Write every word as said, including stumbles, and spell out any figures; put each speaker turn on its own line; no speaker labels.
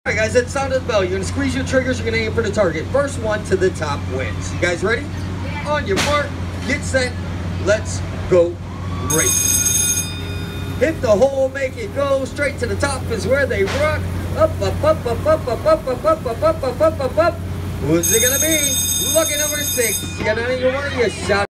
Alright guys, that sound of the bell. You're gonna squeeze your triggers, you're gonna aim for the target. First one to the top wins. You guys ready? Yeah. On your mark, get set, let's go racing. Hit the hole, make it go, straight to the top is where they rock. Up, up, up, up, up, up, up, up, up, up, up, up, up, up, up. Who's it gonna be? Lucky number six. You got any more? You shot.